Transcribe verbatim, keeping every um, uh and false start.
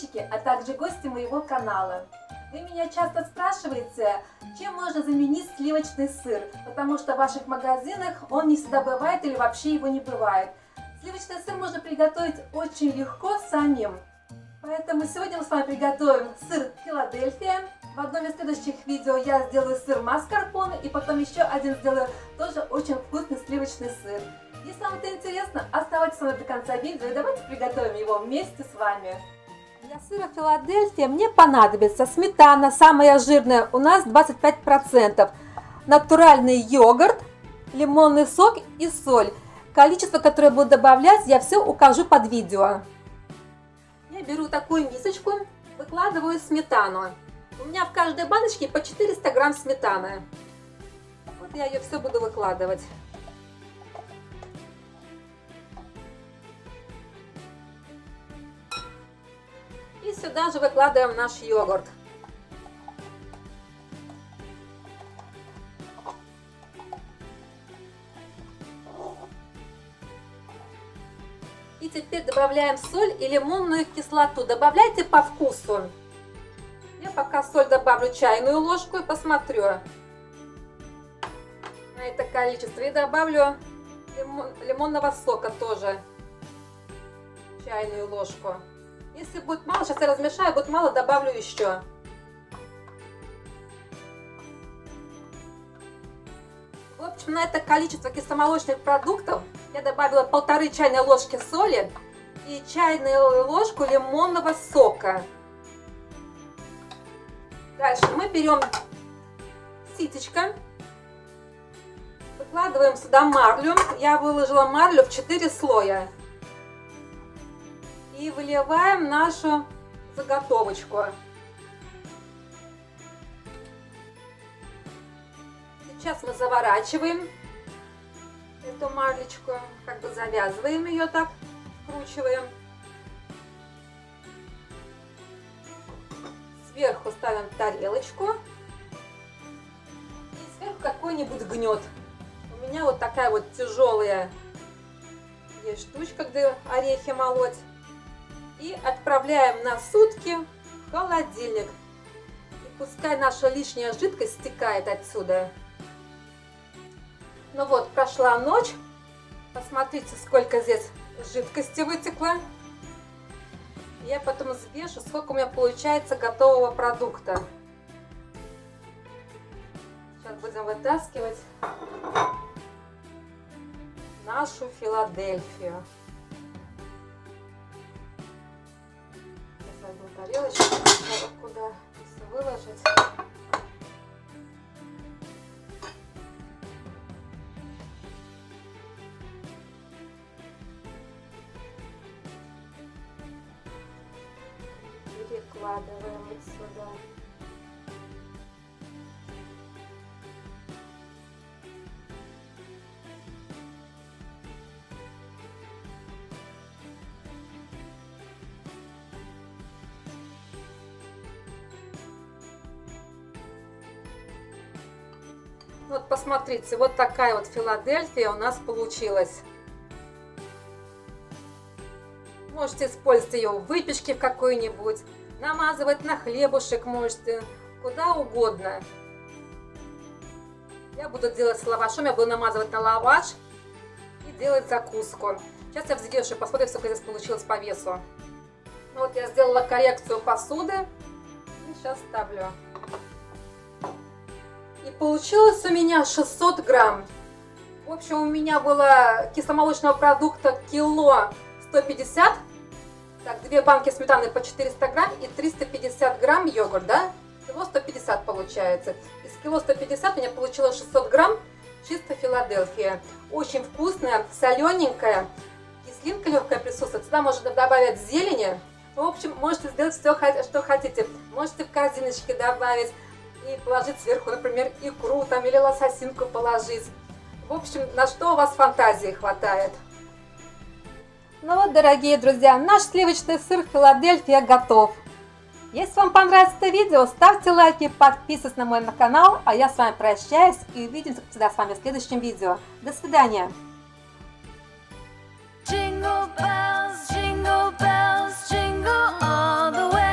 подписчики, а также гости моего канала. Вы меня часто спрашиваете, чем можно заменить сливочный сыр, потому что в ваших магазинах он не всегда бывает или вообще его не бывает. Сливочный сыр можно приготовить очень легко самим. Поэтому сегодня мы с вами приготовим сыр Филадельфия. В одном из следующих видео я сделаю сыр маскарпоне и потом еще один сделаю тоже очень вкусный сливочный сыр. Если вам это интересно, оставайтесь с вами до конца видео и давайте приготовим его вместе с вами. Для сыра Филадельфия мне понадобится сметана, самая жирная, у нас двадцать пять процентов, натуральный йогурт, лимонный сок и соль. Количество, которое я буду добавлять, я все укажу под видео. Я беру такую мисочку, выкладываю сметану. У меня в каждой баночке по четыреста грамм сметаны. Вот я ее все буду выкладывать. И сюда же выкладываем наш йогурт. И теперь добавляем соль и лимонную кислоту. Добавляйте по вкусу. Я пока соль добавлю чайную ложку и посмотрю на это количество. И добавлю лимон, лимонного сока тоже чайную ложку. Если будет мало, сейчас я размешаю, будет мало, добавлю еще. В общем, на это количество кисломолочных продуктов я добавила полторы чайной ложки соли и чайную ложку лимонного сока. Дальше мы берем ситечко, выкладываем сюда марлю. Я выложила марлю в четыре слоя. И выливаем нашу заготовочку. Сейчас мы заворачиваем эту марлечку, как бы завязываем ее так, скручиваем. Сверху ставим тарелочку и сверху какой-нибудь гнет. У меня вот такая вот тяжелая есть штучка, где орехи молоть. И отправляем на сутки в холодильник. И пускай наша лишняя жидкость стекает отсюда. Ну вот, прошла ночь. Посмотрите, сколько здесь жидкости вытекло. Я потом взвешу, сколько у меня получается готового продукта. Сейчас будем вытаскивать нашу Филадельфию. Возьму тарелочку, куда все выложить. Перекладываем вот сюда. Вот посмотрите, вот такая вот Филадельфия у нас получилась. Можете использовать ее в выпечке какой-нибудь, намазывать на хлебушек можете, куда угодно. Я буду делать с лавашом, я буду намазывать на лаваш и делать закуску. Сейчас я взвешу, посмотрим, сколько здесь получилось по весу. Ну вот я сделала коррекцию посуды и сейчас ставлю. И получилось у меня шестьсот грамм. В общем, у меня было кисломолочного продукта кило сто пятьдесят. Так, две банки сметаны по четыреста грамм и триста пятьдесят грамм йогурт, да? Кило сто пятьдесят получается. Из кило сто пятьдесят у меня получилось шестьсот грамм чисто Филадельфия. Очень вкусная, солененькая, кислинка легкая присутствует. Сюда можно добавить зелени. В общем, можете сделать все, что хотите. Можете в корзиночке добавить и положить сверху, например, икру там или лососинку положить. В общем, на что у вас фантазии хватает. Ну вот, дорогие друзья, наш сливочный сыр Филадельфия готов. Если вам понравилось это видео, ставьте лайки, подписывайтесь на мой канал, а я с вами прощаюсь и увидимся всегда с вами в следующем видео. До свидания. Jingle bells, jingle bells, jingle all the way.